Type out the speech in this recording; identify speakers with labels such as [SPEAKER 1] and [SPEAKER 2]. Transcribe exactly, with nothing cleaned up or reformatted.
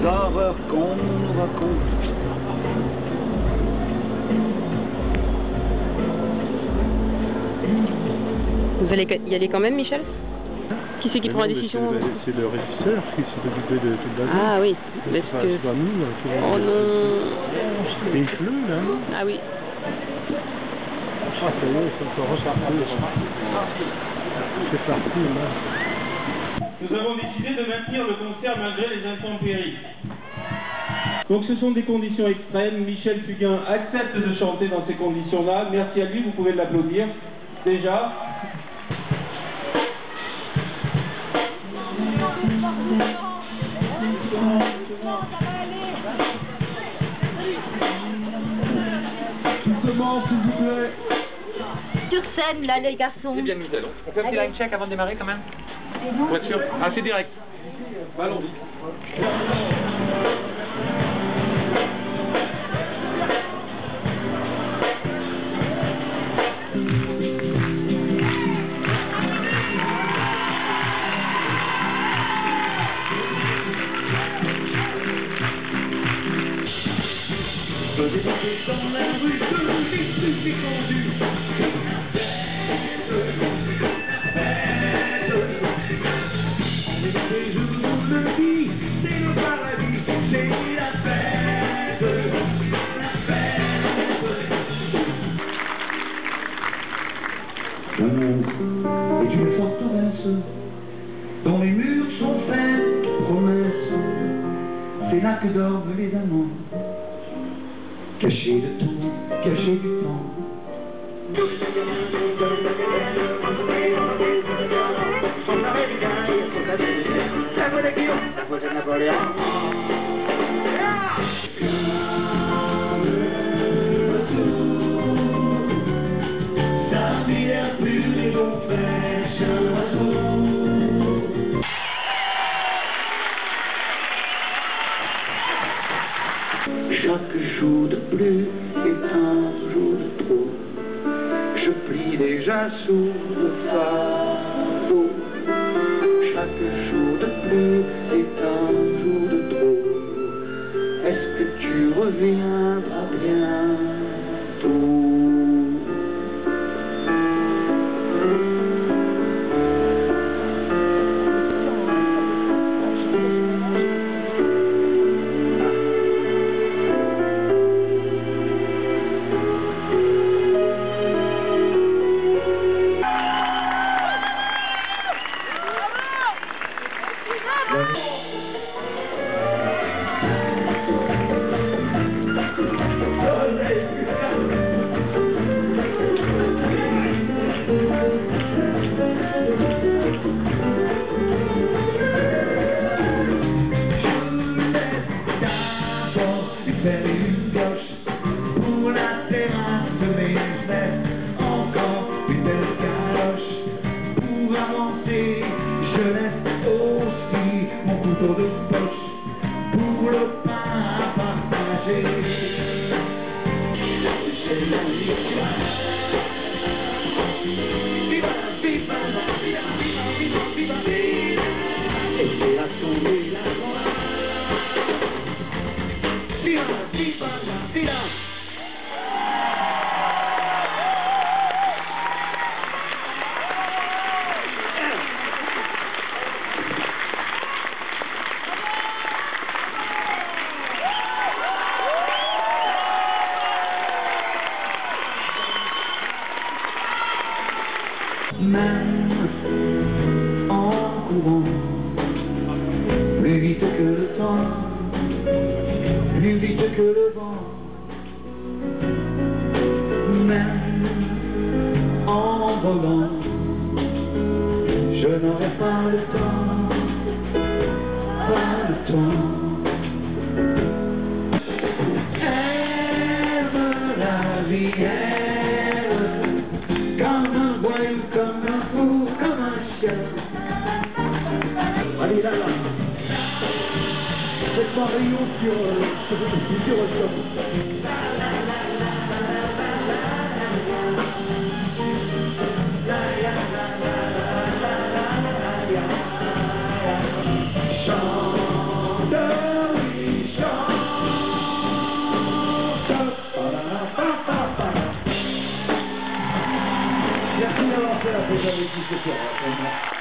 [SPEAKER 1] horreurs qu'on nous raconte.
[SPEAKER 2] Vous allez y aller quand même, Michel? Qui c'est qui prend la décision?
[SPEAKER 3] C'est le régisseur qui s'est occupé de tout le bazar.
[SPEAKER 2] Ah oui,
[SPEAKER 3] parce
[SPEAKER 2] parce que...
[SPEAKER 3] C'est pas nous, là.
[SPEAKER 2] Oh non.
[SPEAKER 3] Et il pleut, là.
[SPEAKER 2] Ah oui.
[SPEAKER 3] Ah, ça y est, c'est encore reparti. C'est parti, là.
[SPEAKER 4] Nous avons décidé de maintenir le concert malgré les intempéries. Donc ce sont des conditions extrêmes. Michel Fugain accepte de chanter dans ces conditions-là. Merci à lui, vous pouvez l'applaudir. Déjà.
[SPEAKER 3] Doucement, s'il vous plaît.
[SPEAKER 5] Sur scène, là, les garçons.
[SPEAKER 6] C'est bien, Michel. On fait un petit line check avant de démarrer, quand même? Pour être sûr. Ah, c'est direct. Bah, allons-y.
[SPEAKER 1] Je débarquais dans la rue, je me suis défendu. Je vous le dis, c'est le paradis, c'est la fête, la fête. L'amour est une forteresse dont les murs sont faits de promesses. C'est là que dorment les amants. Caché de tout, caché du temps. Chaque jour de plus est un jour de trop. Je plie déjà sous le fardeau. Chaque jour de plus est un jour de trop. Est-ce que tu reviendras bientôt? De poche pour le pain à partager. Viva, viva, viva, viva, viva, viva, et c'est la tournée la gloire. Viva, viva, viva. Même en courant, plus vite que le temps, plus vite que le vent. Même en volant, je n'aurai pas le temps, pas le temps. Aime la vie, aime comme un voyou, comme un fou, comme un chien. Allez là, là. C'est pas rayon sur, sur, sur le sol. Chante,
[SPEAKER 3] Merci d'avoir fait la fête avec nous ce soir.